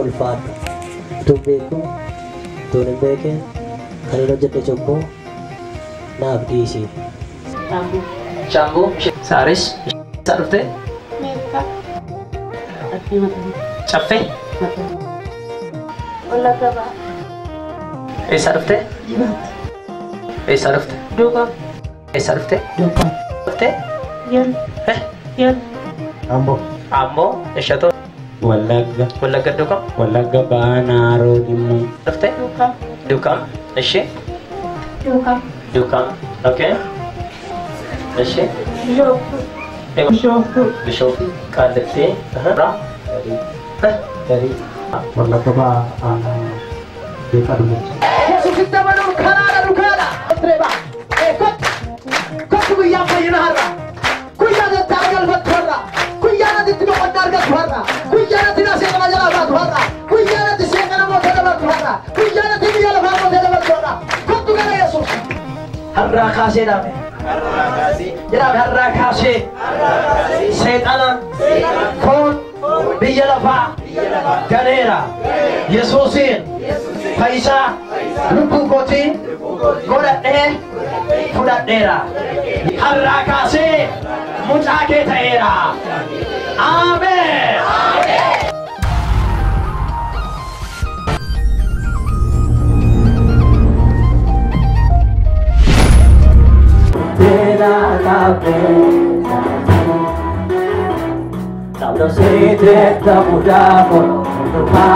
ulfaadha. Utuu beeku, utuu hin beekin kan hin hojjette cubbuu naaf dhiisi. Shaambuu Saaris isaa dhufte? Caffee? Eessaa dhufte? Eessaa dhufte? Duukaa. Eessaa dhufte? Duukaa. Dhufte? Yan. Amboo. Amboo eessatoo? Wallagga. Wallagga Duukaa? Wallagga Baanaaroo Dhimmu. Dhufte? Duukaa. Duukaa. Ishee? Duukaa. Duukaa. Okay. Ishee? Bishooftuu. Bishooftuu. Qaallittii. Garii. Wallagga Baanaaroo Dhimmu. Yesuusitti amanuun karaadha dhugaadha. Reeba. Kottu guyyaa fayyina har'a. Guyyaa natti argalfattu har'a. Guyyaa natti itti boqonnaa argattu har'a. Guyyaa natti na seeqana jalaa baatu har'a. Guyyaa natti seeqana mootee dabartu har'a. Guyyaa natti biyya lafaa mootee dabartu har'a. Kottu gara Yesuus. Har'aa kaasee dhaame. Jedhame har'aa kaasee. Seexana. Foon. Biyya lafaa. Ganeera. Yesuusiin. Fayyisaa. Lubbuu kootii. Godhadhee. Fudhadheera. Har'aa kaasee mucaa kee ta'eera. Ameen. Sabdo siete tamuda konupa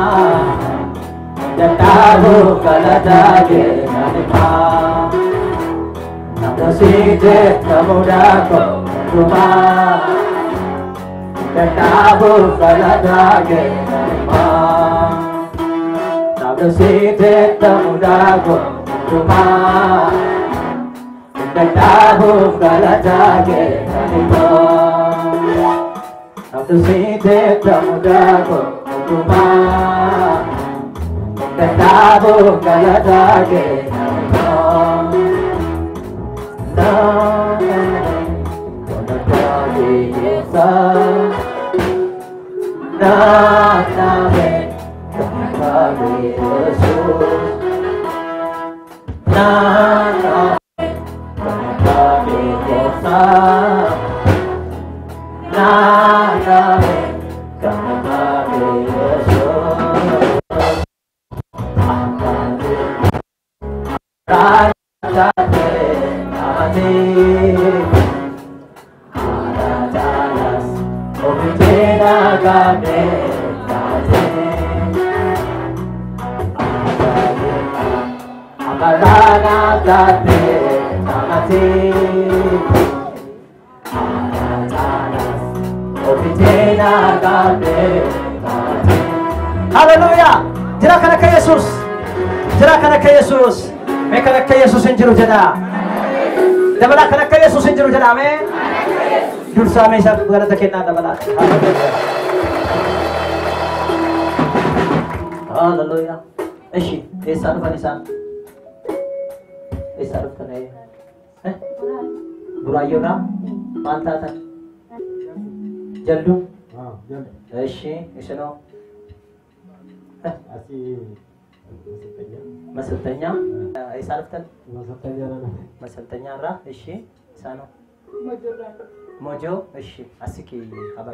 Databu kalada ke nanipa Sabdo siete tamuda konupa Databu kalada ke nanipa Sabdo siete tamuda konupa Databu kalada ke nanipa Sabdo siete tamuda konupa Databu kalada ke nanipa Hallelujah! Jira kana ka Yesus. Jira kana ka Yesus. Me kana ka Yesus injiru jada. Dabala kana ka Yesus injiru jada me. Dursa me sa galata kenna dabala. Hallelujah. Eshi, esan fanisan. Esan fane. Burayo na. Manta ta. Jaldu. Eshi, esano. Masaltanya, isarftan. Masaltanya ra, eshi, sano. Mojo, eshi, asiki kabar.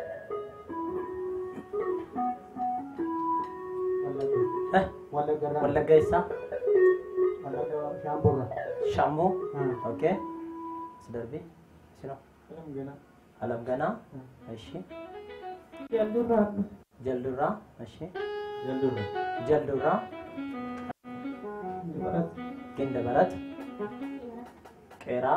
Wallagga isa. Shamu. Okay. Sedarbi. Sino? Alam gana. Eshi. Jaldura. Eshi. Jaldura. Kinda Barat. Kera.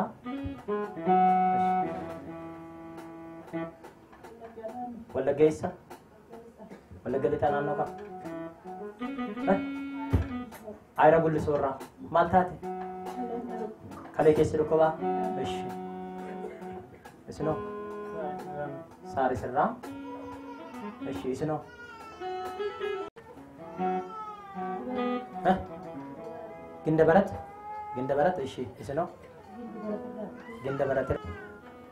Wallagga isa. Wallagga litan ano ka? Ayra gulli sorra. Maal taate? Kalee keessa dhukka baa? Eshi. Isinoo? Saari sirraa? Eshi isinoo? Ginda Barat? Ginda Barat eshi isinoo? Ginda Barat.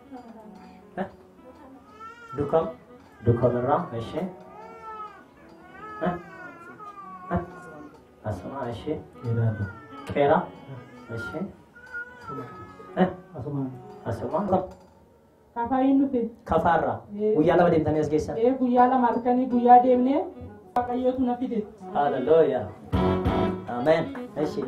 Dukam? Dukam irraa? Eshi. Asuma እሺ Irado. ቄራ እሺ Asuma. Asuma Kafayin nuti. kafarra guyyaa lama deemtanii as geessan Guyyaa lama halkanii guyyaa deemnee waaqayyootu na fide. hallelujah amen እሺ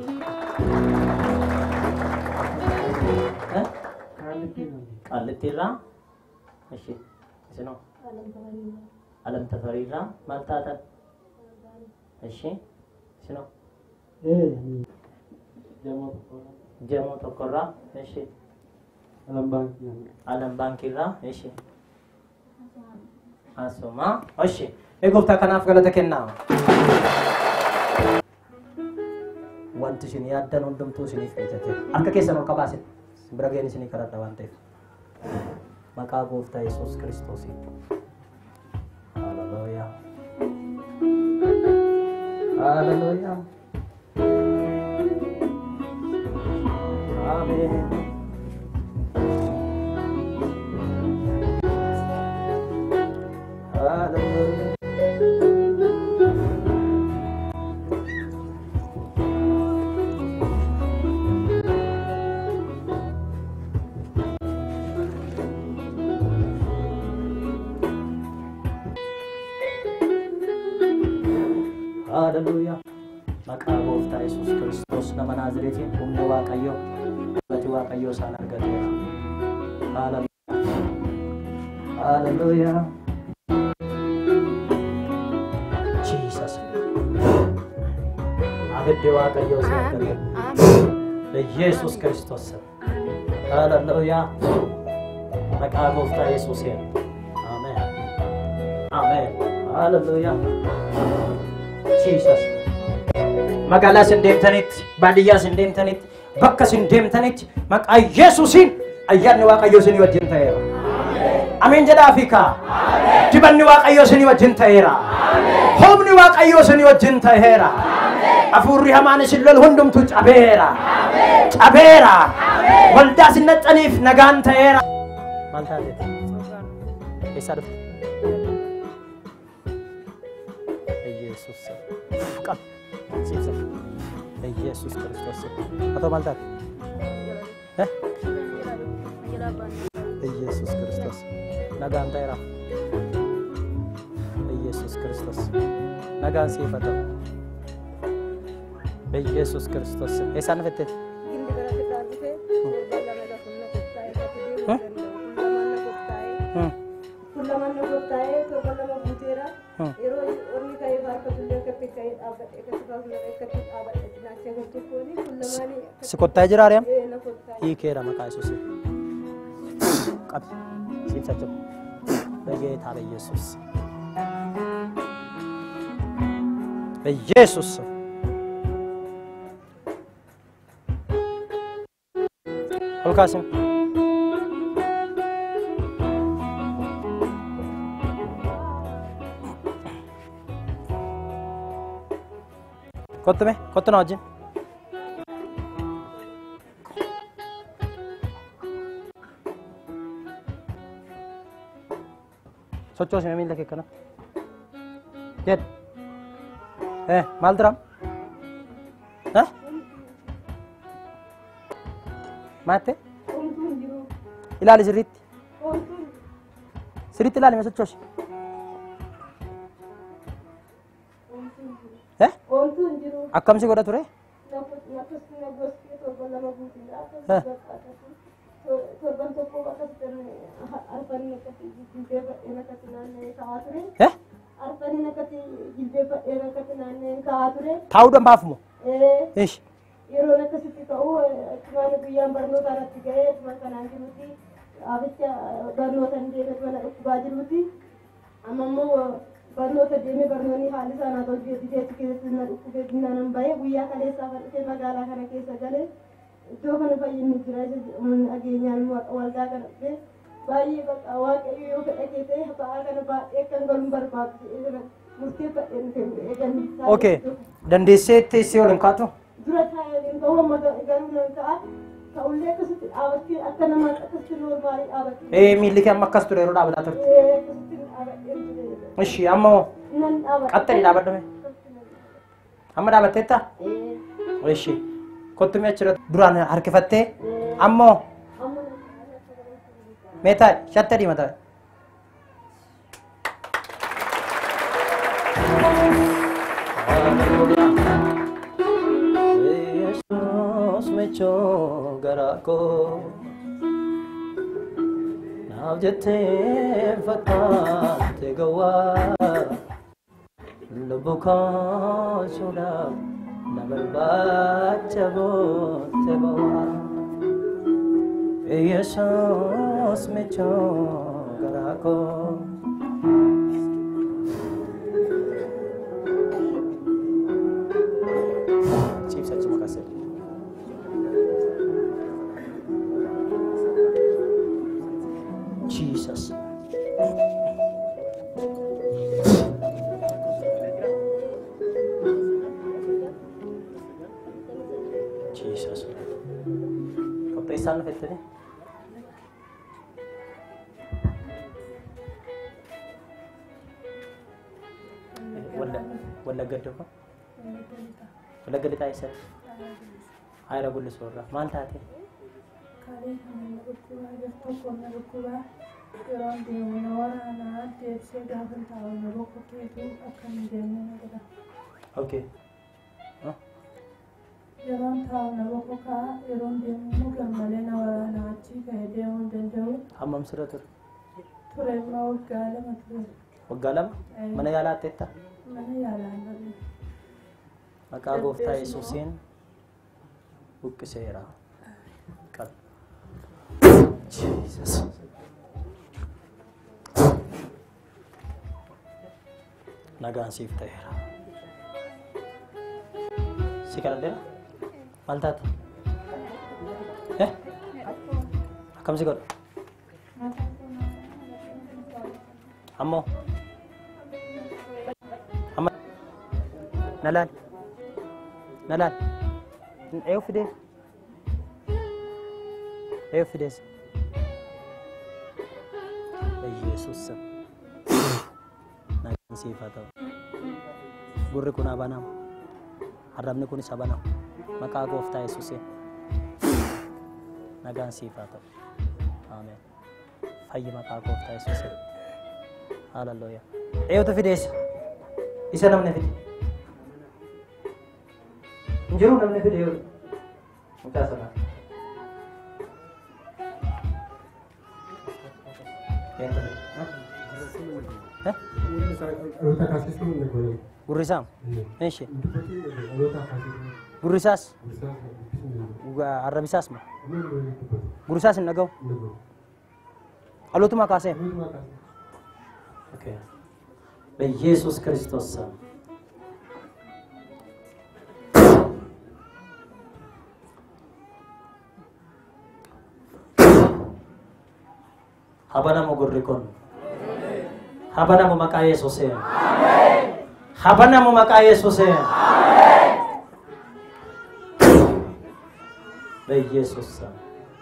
ቃልቲራ እሺ እዚህ ነው ዓለም ተፈሪራ ማልታታ እሺ እዚህ ነው ጀሞ ተቆራ እሺ ዓለም ባንኪራ እሺ አሶማ እሺ የጎፍታ ከናፍ ገለተ ከና wanti isin yaaddan hundumtuu isiniif eeggate akka keessan ol qabaasin bira ga'een isinii kadhadha waan ta'eef maqaa gooftaa Yesuus Kiristoosiin hallelujaa hallelujaa ameen hallelujah Hallelujah. Maqaa gooftaa Yesuus Kiristoos nama Naazreetiin humna Waaqayyoo galati Waaqayyoo isaan argateera. Hallelujah. Jesus. Abiddi Waaqayyoo isaan argateera. Yesuus Kiristoos. Hallelujah. Maqaa gooftaa Yesuusiin. Amen. Amen. Hallelujah. Jesus. Magaalaa sin deemtanitti, baadiyyaa sin deemtanitti, bakka sin deemtanitti, maqaa Yesuusiin ayyaanni Waaqayyoo isinii wajjin ta'eera. Ameen jedhaa fi kaa. Dibanni Waaqayyoo isinii wajjin ta'eera. Humni Waaqayyoo isinii wajjin ta'eera. Hafuurri hamaan isin lolu hundumtuu cabeera. Cabeera. Waldaa isin naxxaniif nagaan ta'eera. Maal taatee? Eessaa dhufte? Yesus qab sibsa Yesus Kristus atau malta Yesus Kristus nagaan ta'eera Yesus Kristus nagaan siifata Yesus Kristus eesaan fette Sikottaa jira ari'am? Hiikeera maqaa Yesuus. Qabi. Siibsa jiru. Begeetaa Yesuus. Yesuus. Ol kaasim. Kottume? Kottu na wajjin. Sochos me miila keekana. Jed. Maal diram? Maatte? Ilaali sirriitti. Sirriitti ilaali mee sochoos. Akkamsi godha ture? Tahu dan baafmu? Ish. Yeroo akkasitti ta'u tumaan guyyaan barnoota irratti ga'ee tumaan kanaan jiruuti abicha barnoota hin deemee tumaan dhukkubaa jiruuti amma immoo barnoota deemee barnoonni haalli isaan haa ta'u biyyeetti keessatti na dhukkubee binnaan hin bahee guyyaa kaleessaa fadhitee magaalaa kana keessa galee iddoo kana fayyinni jira dhageenyaan waldaa kana dhufee baay'ee bakka waaqayyo yoo fedhate ta'e ba'aa kana baay'ee kan galuun barbaadu murteeffadheen eeganni. Okay. Dandeessee teessee ol hin kaatu? Dura taa'ee ta'uu garuu nan ta'a ta'ullee akkasitti dhaabattee akka namaa akkasitti noormaalii dhaabattee. Miilli kee amma akkas ture yeroo dhaabataa turte? Akkasitti dhaabattee. Ishi amma Nan dhaabattee. qaxxanii dhaabadhame? Amma dhaabatteetta? Ishi. Kottumii achirra duraan harkifattee ammoo meetaa shatta diimataa. Yesus mechoo garaa koo naaf jettee fakkaatte gowwaa lubbu kaasuudhaaf na barbaacha bootte bawaa. Yesus mechoo garaa koo Jesus. Jesus. Kaprisan fete ni. Wala gado ko. Wala gado tayo sir. Ay ragulis orra. Mahal tate. Kali kami berkuah, jatuh kami berkuah. Orang di mana orang tiap saya dah tahu nak buat itu akan menjadi apa? Okay. Orang tahu nak buat orang di mana mana orang nanti kaya orang dengar. Hammam surat tur. Turai mau galam atau? Wagalam? Mana yala teta? Mana yalan lagi? Maka gofta Yesusin bukkisera. Kat. Jesus. Nagaan siif ta'eera. Si kadhadheera? Maal taate? Akkam si godha? Ammoo? Amma? Nalaan? Nalaan? Eeyyuu fidee? Eeyyuu fidees? Yesuus. Nagaan siif haa ta'u. Gurri kun haa banamu. Arrabni kunis haa banamu. Maqaa gooftaa Yesuusiin. Nagaan siif haa ta'u. Ameen. Fayyi maqaa gooftaa Yesuusiin. Hallelujah. Eeyyuutu fidees? Isa namni fide. Hin jiru namni fide yoo. Mucaa sanaa. Gurrisam? Eeshi? Gurrisaas? Arrabisaas ma? Gurrisaas hin dhaga'u? Dhalootuma kaasee? በኢየሱስ ክርስቶስ ስም habanamu gurrikon habanamu maqaa Yesuusiin habanamu maqaa Yesuusiin በኢየሱስ ስም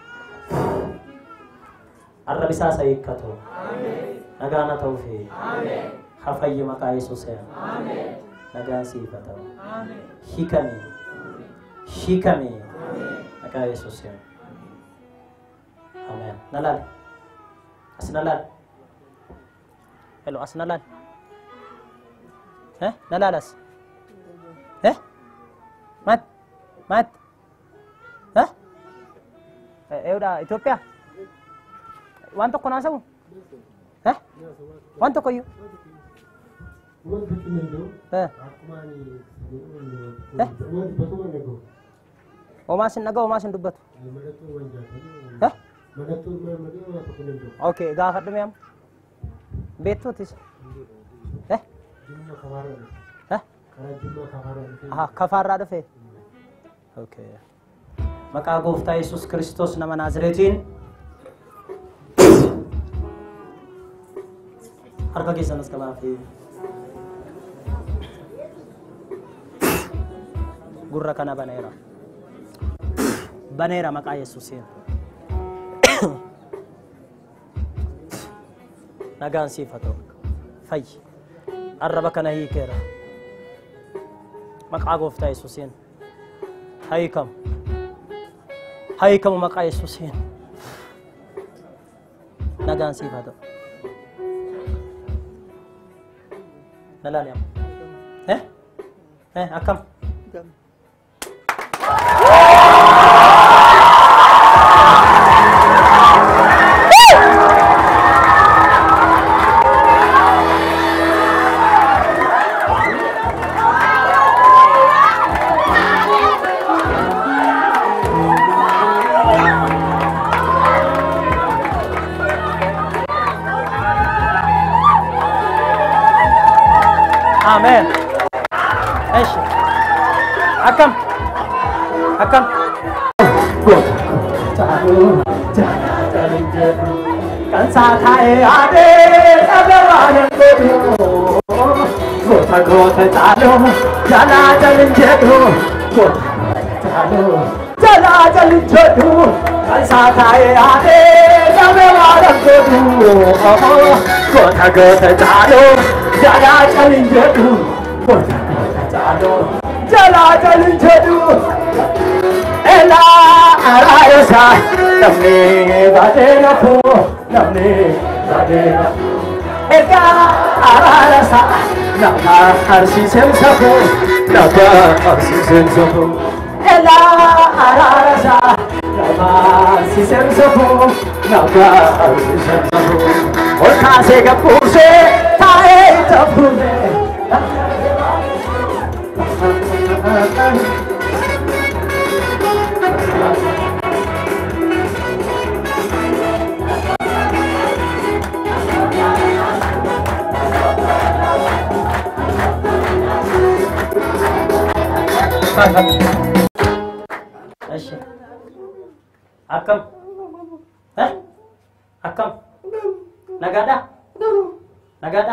arrabisaa isa hiikkatu nagaana ta'uuf hafayyi maqaa Yesuusiin nagaan siif haa ta'u hiikame maqaa Yesuusiin ameen. Nalaal as nalaal hello as nalaal nalaal as mat eewda Itoophiyaa waan tokko naasawu waan tokko iyyuu homaa sin dhaga'u homaa sin dubbatu okay gaafadhu mee amma beektuutis kafaarraa dhufe okay maqaa gooftaa Yesuus Kiristoos nama Naazreetiin harka keessan as qabaa fi gurra kana baneera maqaa Yesuusiin nagaan siif haa ta'u fayyi arraba kana hiikeera maqaa gooftaa Yesuusiin hiikamu hiikamu maqaa Yesuusiin nagaan siif haa ta'u. Nalaaliyamu akkam Amen. Eish. Akam. Akam. Kan sathai ade abhavan godu. Gota gota chalo jala jalin jedu. Gota chalo jala jalin jedu. Kan sathai ade abhavan godu. Gota gota chalo jala jalin jedu. Gota gota chalo jala jalin jedu. Ela arayasa namne badena pho namne badena eka arayasa nama harsi semsapo nama harsi semsapo ela arayasa nama harsi semsapo nama harsi semsapo और खासे कपूर से ताए तपूरे Akam, akam, nagada, nagada,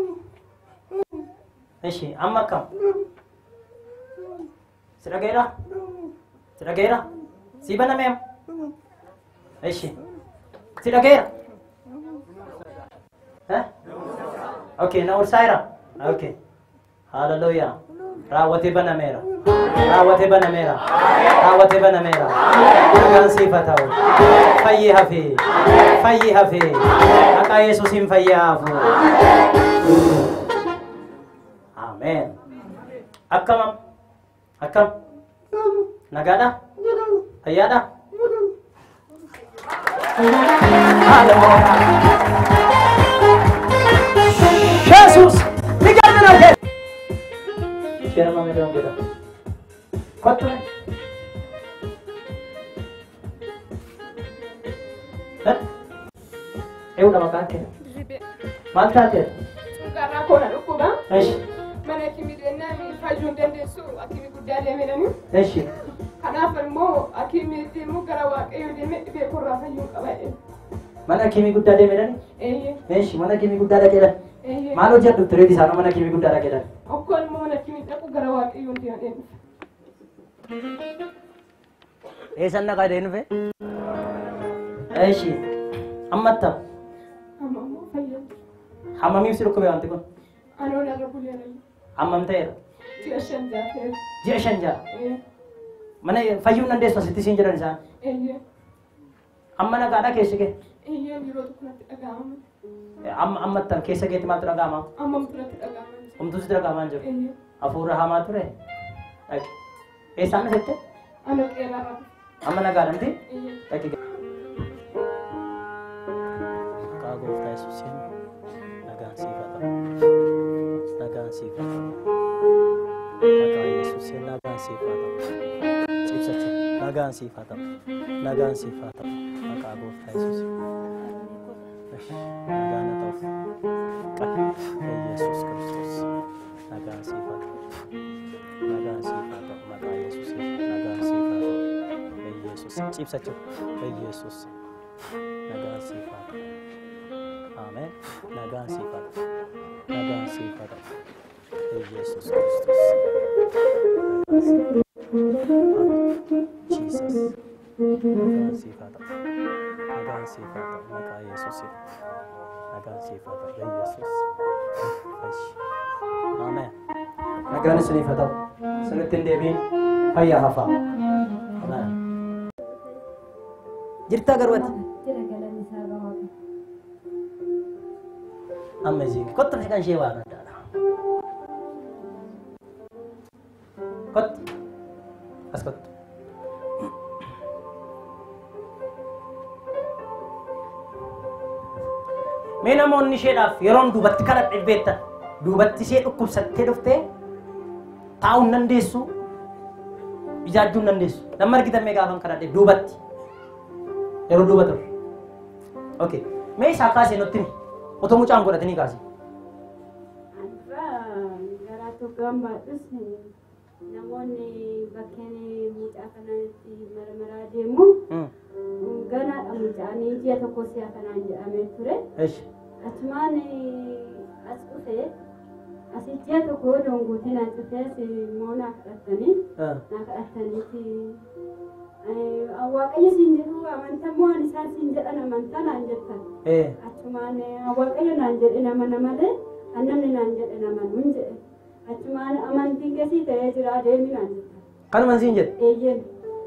amma akam, siragera, siragera, sibana mem, siragera, okay, now Saira, okay, hallelujah. Rawati bana mera, rawati bana mera, rawati bana mera. Nagaan sifatau, fayyi hafi, fayyi hafi. Maka Yesusin fayyi hafu. Amen. Akkam, akkam. Nagada, ayada. Hallelujah. Jesus, tinggal menang. Kira mami dong kita. Kau tu? Udah makan ke? Makan ke? Karena kau nak lupa bang? Mana kimi dena mi fajun dende su, akimi kudade mi dani. Karena permo akimi timu karawak ayo demi be kurang fajun kabai. Mana kimi kudade mi dani? Mana kimi kudade kira? Malu jatuh terus di sana mana kimi kudade kira? Okon mau nak kimi aku karawak ayo demi. Sana kau denu be? Ammatta. Amma mi siru ko be antiko. Ano na rabulia na. Amma mter. Dia shanja. Dia shanja. Mana fayun nande so siti sinjara nisa. Amma na gada kesike. Ni ro tukna agam. Amma tar kesike timatra agama. Amma mtra agam. Tu sidra agama jo. Afura hama ture. Sana sette. Ano kera. Amma na gada mti. Taki. Gooftaa Yesuusiin nagaan siif haa ta'u. Nagaan siif haa ta'u. Maqaa Yesuusiin nagaan siif haa ta'u. Cibsachi nagaan siif haa ta'u. Nagaan siif haa ta'u. Maqaa gooftaa Yesuusiin. Nagaan haa ta'u. Yesuus Kiristoos nagaan siif haa ta'u. Nagaan siif haa ta'u. Maqaa Yesuusiin nagaan siif haa ta'u. Yesuus cibsachi Yesuus nagaan siif haa ta'u. Amen. Nagaan sifat. Nagaan sifat. Yesus Kristus. Jesus. Nagaan sifat. Nagaan sifat. Maka Yesus. Nagaan sifat. Yesus. Amen. nagaan isiniif haa ta'u isinitti hin deebiin fayyaa hafaa jirtaa garwati amazing kottu kan ishee waan addaadha kottu as kottu mee namoonni isheedhaaf yeroon duubatti kadhadhe beektan duubatti ishee dhukkubsattee dhuftee taa'uu hin dandeessu ijaajjuu hin dandeessu nama argitan mee gaafan kadhadhe duubatti yeroo duuba ture okay mee isaa kaasee nutti himi otoo mucaan godhatanii kaasee garaa tokkoon baadhus namoonni bakkeen mucaa kanatti marmaraa deemu ganaadha mucaanii ji'a tokko si'a kanaan jedhamee ture achumaan as dhufee asii ji'a tokko donguutii naan dhufees immoo naa kadhataniiti waaqayyo siin jedhu amantammoo ani isaan siin jedhan amantaa naan jettan achumaan waaqayyo naan jedhe namana malee annamni naan jedhe namanuun jedhe achumaan amantiin keessii ta'ee jira deemi naan jettan kanuman siin jedhe eeyyeen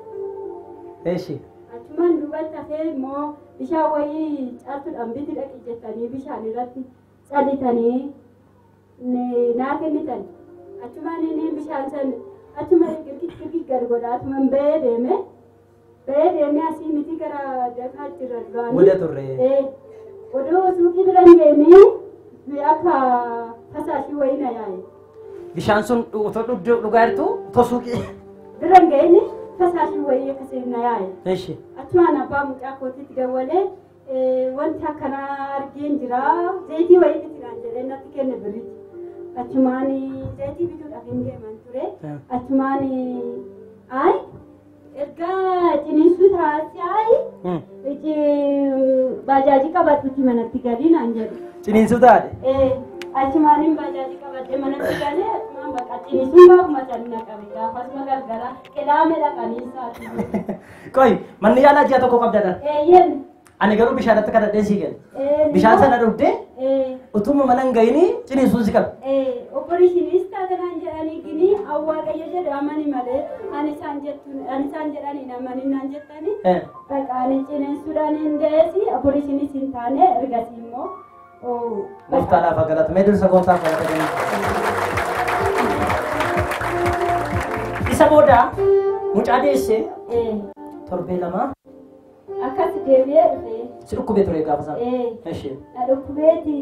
eeshi achumaan duubatti hafee immoo bishaan wayii caatuudhaan biti dhaqi jettanii bishaan irratti cadhitanii naa kennitan achumaan inni bishaan san achuma girgit gad godhaa atumaan ba'ee deeme asii miti gara dakaatti irra duraanii muda turre odoo suuqii bira hin geenii akka fasaashii wayii na yaa'e bishaan sun dhugaa jirtu otoo suuqii bira hin geenii fasaashii wayii akkasii na yaa'e eeshi achumaan abbaa mucaa kootiitti dawalee wanti akkanaa argeen jira zayitii wayii itti naan jedhee natti kenne biritti achumaan zayitii bituudhaaf hin deeman ture achumaan ay ergaa ciniinsuu taasisee baajaajii qabadhutti manatti galii naan jedhu ciniinsuu taate achumaan baajaajii qabadhe manatti galee achumaan bakka ciniinsuun baafuma sanna qabe gaafasuma galgala qedaame dhaqanii isaati qoy manni yaalaa ji'a tokko qabdadha eeyyen ani garuu bishaanatti kadhadheen sii gale bishaan sana dhugdee utuma mana hin ga'inii ciniinsuun si qabe opereeshiniis taatanaan jedhanii gini awwaaqayyo jedhu amani malee ani isaan jedhanii namani naan jettanii baqaanii ciniinsuudhaan hin deesi opereeshiniis hin taane ergasii immoo Gooftaadhaaf galata mee dursa gooftaaf galata isa booda mucaa deessee torbee lama akkas deebi'ee dhufee si dhukkubee ture gaafa sana eshi na dhukkubeeti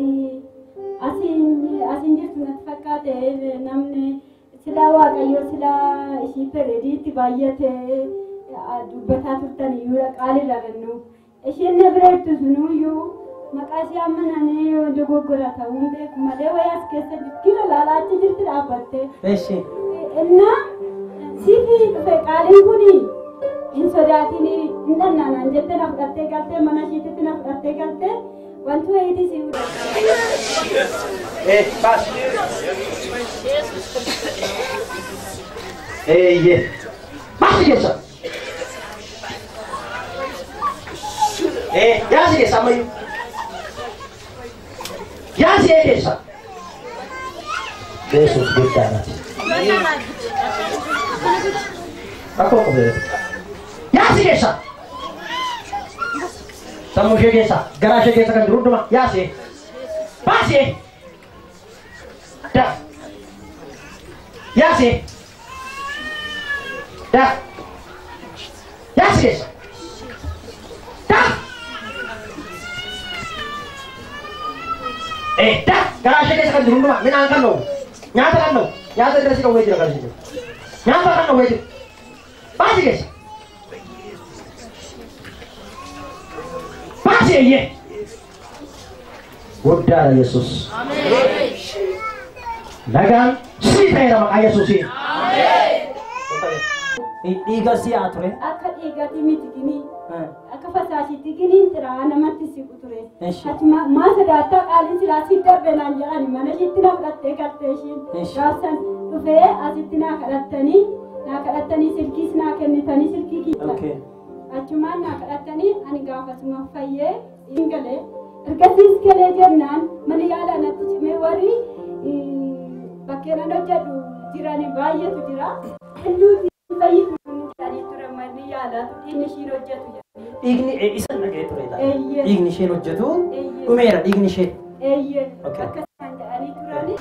asiin jirtu natti fakkaate namni silaa waaqayyo silaa ishii pereediitti baay'atee dubbataa turtan iyyuu qaalirra gannu isheen na bira jirtu sunuyyuu maqaa ishee ammananii dogoggora ta'uun beeku malee wayaas keessa bikkina laalaachi jirti dhaabbatte eshi innaa siifi dhufe qaaliin kuni hin sodaatin hin dhannaanaan jettee na fudhattee galtee mana ishiititti na fudhattee galtee wanti wayiitii sii fudhatte bas ye bas keessa yaasi keessa ammayyu yaasi keessa Yesus guddaadhaati akkuma qubee yaasi keessa sammuu ishee keessa garaa ishee keessa kan jiru hunduma yaasi baasi da yaasi da yaasi keessa da da garaa ishee keessa kan jiru hunduma midhaan kan ta'u nyaata kan ta'u nyaata dirresi kan wayii jira kan jiru nyaata kan ta'u wayii jira baasi keessa baasi eeyyee guddaadha Yesus nagaan sii ta'eera maqaa Yesuusiin dhiiga si'aa ture akka dhiigatti miti gini akka fasaashitti giniin tiraa namatti siqu ture achuma maa sodaattaa qaaliin silaa si darbe naan jedhani mana ishiitti na fudhattee galtee ishiin gaafsan dhufee asitti naa kadhattanii silkiis naa kennitanii silkii kiisa achumaan naa kadhattanii ani gaafasuma fayyee hin galee ergasiis galee jennaan mana yaalaa natti cimee warri bakkeen hojjedhu jirani baay'eetu jira. Hinduuti fayyadu jedhanii ture manni yaalaa dhiigni ishiin hojjetu jedhanii. Dhiigni isa dhaga'ee ture laata? Eeyyee. Dhiigni isheen hojjetu dhumeera dhiigni ishee. Eeyyee. Okay. Akkasumaan jedhanii turani.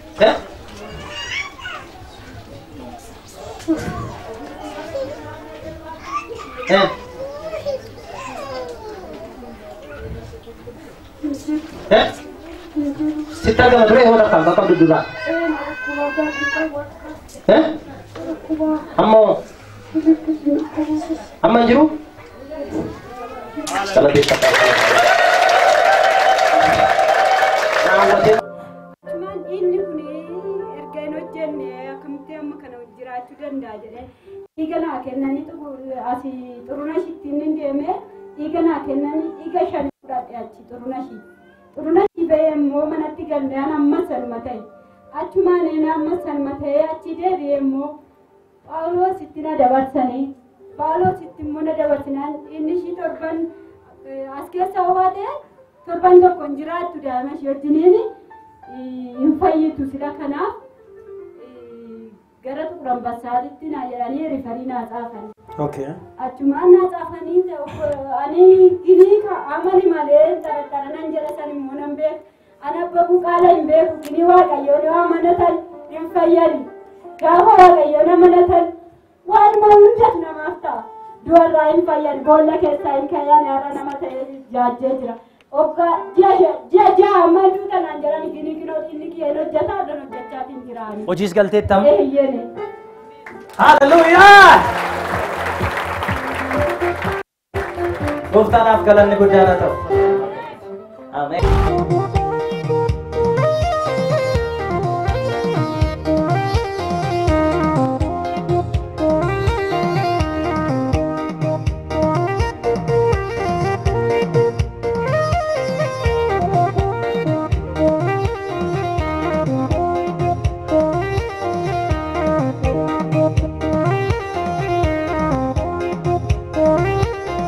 Sitta gama ture hora kan bakka dudduba. Amma jiru? Salah bisa. Cuman inni kun erga hin hojjenne akkamitti amma kana jiraachuu danda'a jedhee dhiiga naa kennanii asii xuruna ishiittiin hin deeme dhiiga naa kennanii dhiiga shan fudhadhe achi xuruna ishii. Xuruna ishii ba'ee immoo manatti galmeen amma salma ta'e. Achumaan amma salma ta'ee achi deebi'ee immoo Phaawulositti na dabarsanii. Phaawulositti immoo na dabarsinaan inni ishii torban as keessa hawaa ta'e torban tokko hin jiraattu daa'ima ishee wajjiniin hin fayyitu sila kanaaf gara Xuqur Ambassaatitti na jedhanii rifarii naa xaafanii. Okay. Achumaan naa xaafanii ani ginii amani malee xaraxaranan jedha san immoo nan beeku. Ani abbabuu qaala hin beeku ginii waaqayyoon yoo amanatan hin fayyadu. Gaafa waaqayyoon amanatan waanuma hundatu namaaf ta'a. Du'arraa hin fayyadu boolla keessaa hin kayyaan haara nama ta'ee jaajjee jira. Oggaa ji'a amma duutanaan jedhan ginii ginoo inni kiyyeen hojjetaa addan hojjechaatiin jiraani. Hojiis galteettam? Eeyyene. Hallelujah! Gooftaadhaaf galanni guddaa haa ta'u. Ameen.